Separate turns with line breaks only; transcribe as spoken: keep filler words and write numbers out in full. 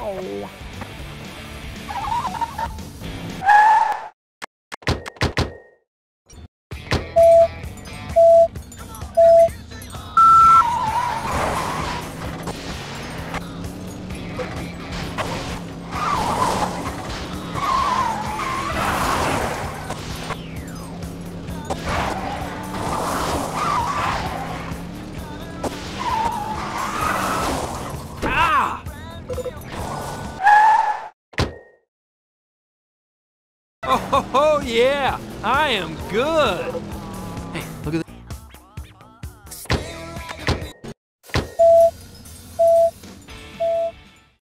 Oh, yeah, I am good.
Hey, look at